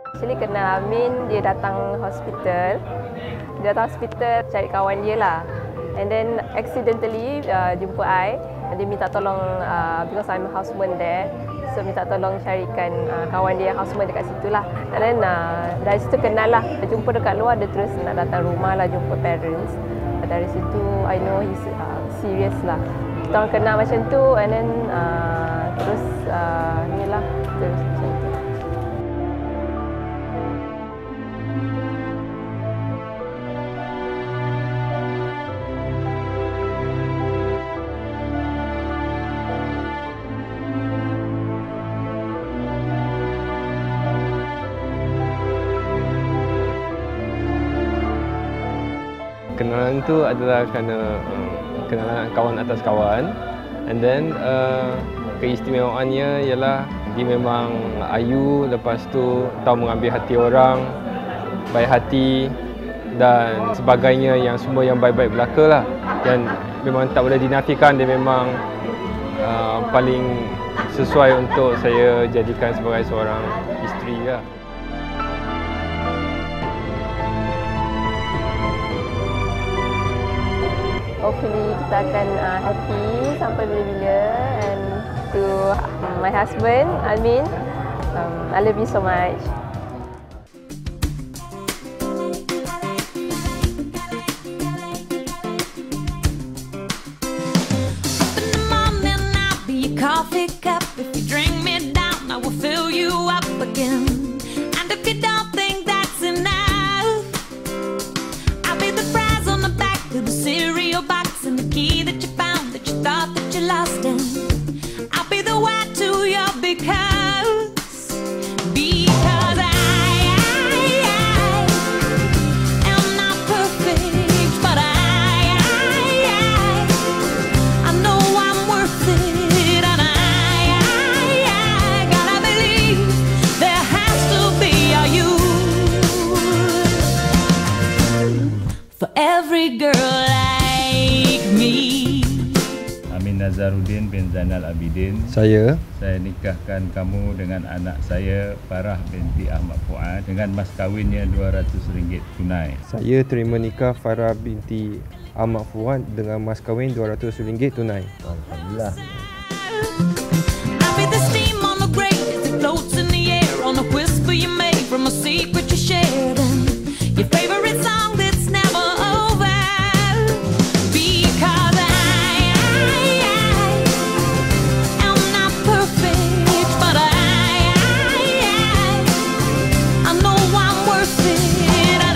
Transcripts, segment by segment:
Actually kenal Amin, dia datang hospital. Dia datang hospital cari kawan dia lah. And then accidentally jumpa I. Dia minta tolong because I'm a houseman there. So minta tolong carikan kawan dia yang houseman dekat situ lah. And then dari situ kenal lah. Jumpa dekat luar, dia terus nak datang rumah lah jumpa parents. Dari situ I know he's serious lah. Kita orang kenal macam tu and then terus ni lah. Terus macam tu. Kenalan itu adalah kerana kenalan kawan atas kawan, and then keistimewaannya ialah dia memang ayu, lepas tu tahu mengambil hati orang, baik hati dan sebagainya, yang semua yang baik-baik belaka lah, dan memang tak boleh dinafikan dia memang paling sesuai untuk saya jadikan sebagai seorang isteri lah. Hopefully kita akan happy sampai bila-bila. And to my husband, Amin, I love you so much. Coffee cup, if you drink me down, I will fill you up again. And if you don't think that's enough, I'll be the prize on the back of the cereal box and the key that you found that you thought that you lost in. I'll be the why to your because am not perfect, but I know I'm worth it. For every girl like me. Amin Nazaruddin bin Zainal Abidin. Saya nikahkan kamu dengan anak saya, Farah binti Ahmad Fuad, dengan mas kahwinnya RM200 tunai. Saya terima nikah Farah binti Ahmad Fuad dengan mas kahwin RM200 tunai. Alhamdulillah. I'll be the steam on the grate as it floats in the air, on a whisper you made from a secret you shared, and your favorite song that's never over. Because I am not perfect, but I know I'm worth it, and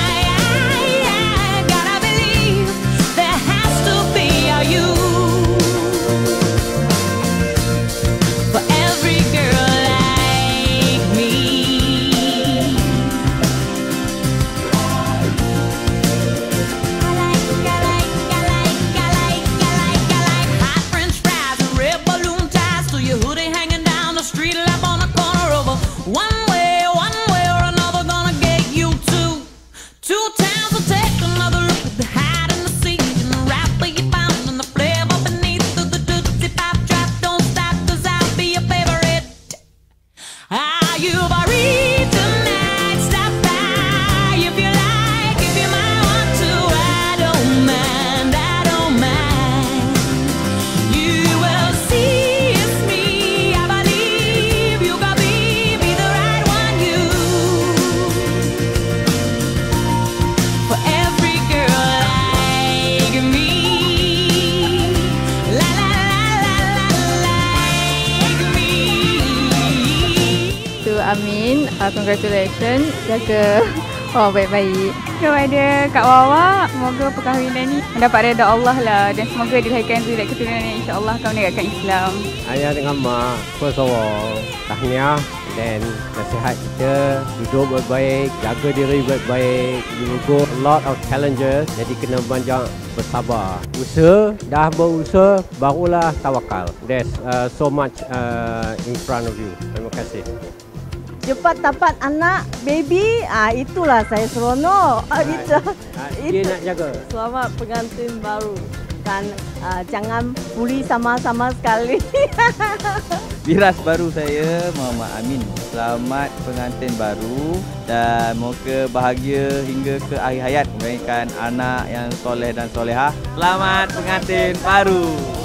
I gotta believe there has to be a you. For every girl like me. Hot French fries and red balloon ties to your hoodie hanging down the street lamp on a corner of a one way or another gonna get you to two towns. Will take another look at the hide in the seat and the rapper you found and the flavor beneath the Tootsie Pop drop. Don't stop 'cause I'll be your favorite. You've a read tonight. Stop by if you like, if you might want to. I don't mind. You will see it's me. I believe you got me, be the right one. You for every girl like me. La la la la la like me. To Amin, congratulations, jaga baik-baik kepada Kak Wawa. Semoga perkahwinan ni mendapat redha Allah lah, dan semoga dilahirkan zuriat keturunan yang insya-Allah akan menegakkan Islam. Ayah dengan mak, first of all, tahniah, dan nasihat kita, duduk baik-baik, jaga diri baik-baik. You will go a lot of challenges, jadi kena banyak bersabar. Usaha, dah berusaha, barulah tawakal. There's so much in front of you. Terima kasih. Cepat dapat anak, baby, itulah saya seronok. Dia nak jaga. Selamat pengantin baru. dan jangan bully sama-sama sekali. Biras baru saya Muhammad Amin. Selamat pengantin baru dan moga bahagia hingga ke akhir hayat melahirkan anak yang soleh dan solehah. Selamat pengantin baru.